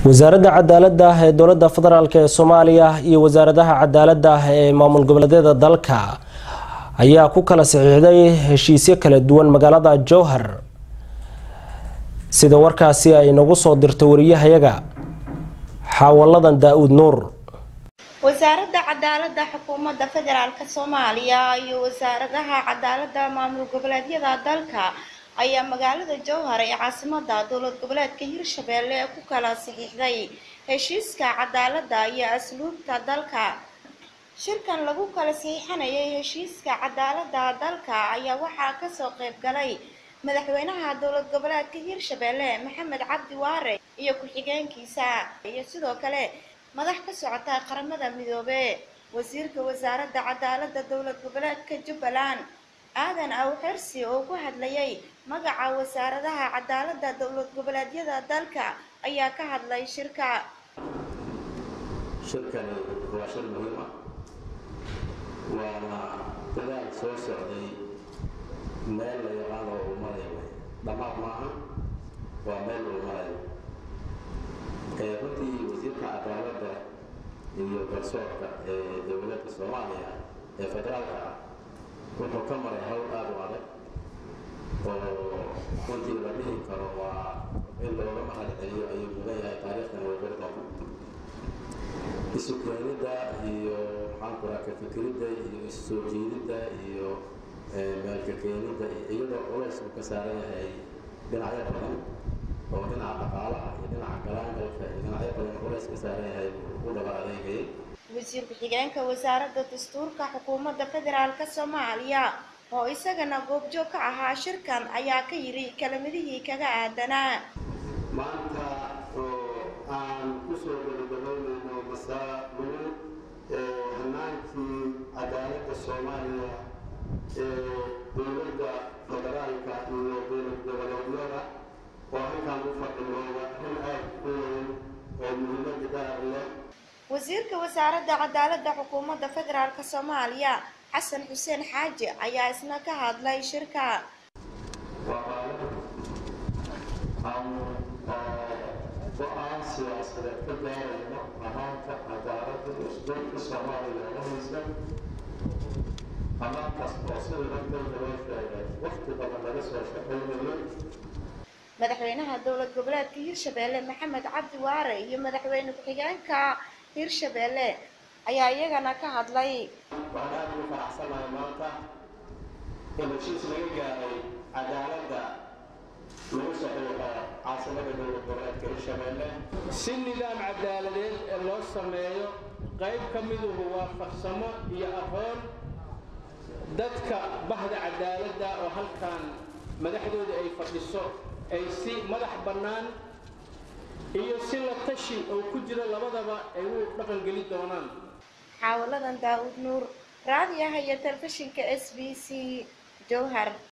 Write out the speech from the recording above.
wasaaradda cadaaladda ee dowladda federaalka ee Soomaaliya iyo wasaaradaha cadaaladda ee maamul goboleedyada dalka ayaa ku kala saxiixday heshiisyo kala duwan magaalada Jowhar sida warkaasi ay nagu soo dirtay wariyahayaga xawaladan Daawud Nuur. wasaaradda cadaaladda xukuumadda federaalka Soomaaliya iyo wasaaradaha cadaaladda maamul goboleedyada dalka ayaa magaalada Jowhar ee caasimadda dowlad goboleedka Hirshabelle ku kala saxiixday heshiiska cadaaladda iyo asluubta dalka. shirkan lagu kala saxiixanayay heshiiska cadaaladda dalka ayaa waxaa ka soo qayb galay madaxweynaha dowlad goboleedka Hirshabelle Maxamed Cabdi Waare iyo ku-xigeenkiisa iyo sidoo kale madax ka socota qaramada midoobay. wasiirka wasaaradda cadaaladda dowlad goboleedka Jubbaland aadan awxirsi oo ku hadlayay magaca wasaaradaha cadaaladda dowlad goboleedyada dalka ayaa ka hadlay shirkani waa shir muhiim ah waana dadaal soo socday meel la yaqaan oo uu marayo dhammaad maaha waa meel uu marayo runtii wasiirka cadaaladda iyo garsoorka ee dowladda Soomaaliya ee federaalka ah wuxuu ka maray hawl aad u adag oo runtii la dhihi karo waa in looga mahadceliyo ayuu mudan yahay taariikhdan way bari doonta isu keenidda iyo maxaan ku raaka fikiridda iyo isu soo jeedidda iyo meelka keenidda iyadoo culays uu ka saaran yahay dhinacyo badan oo dhinaca dhaqaalaha iyo dhinaca galaangalka iyo dhinacyo badan culays ka saaran yahay u dhaba adeegayay. wasiir ku-xigeenka wasaaradda dastuurka xukuumadda federaalka Soomaaliya oo isagana goobjoog ka ahaa shirkan ayaa ka yiri kalamadihii kaga aadanaa maanta oo aan ku soo gabagabaynayno mas'uul hanaankii cadaaladda Soomaaliya ee dowladda federaalka iyo dowlad goboleedyada oo halkan u fadhiyooda in aad u weyn oo muhiimad gaar leh. wasiirka wasaaradda cadaaladda xukuumadda federaalka Soomaaliya Xasan Xuseen Xaaji ayaa isna ka hadlay shirka. go'aan siyaasadeed ka gaarayno amaanka cadaaladda dastuurka Soomaaliya dhexdiisa amaankaas oo sida dalka loo sheegay waqti badan laga soo shaqeynayay. madaxweynaha dowlad goboleedka Hirshabelle Maxamed Cabdi Waare iyo madaxweyne ku-xigeenka Hirshabelle ayaa iyagana ka hadlay. waxaan aad ugu faraxsanahay maanta in heshiis laga gaaray cadaaladda lagu saxiixo caasimadda dowlad goboleedka Hirshabelle si nidaam cadaaladeed ee loo sameeyo qayb ka miduhu waa farsamo iyo aqoon dadka bahda cadaaladda oo halkan madaxdooda ay fadhiso ay si madax bannaan iyo si la tashi oo ku jira labadaba ay u dhaqan gali doonaan. xawaladan Daawud Nuur raadiyaha iyo telefishinka SBC Jowhar.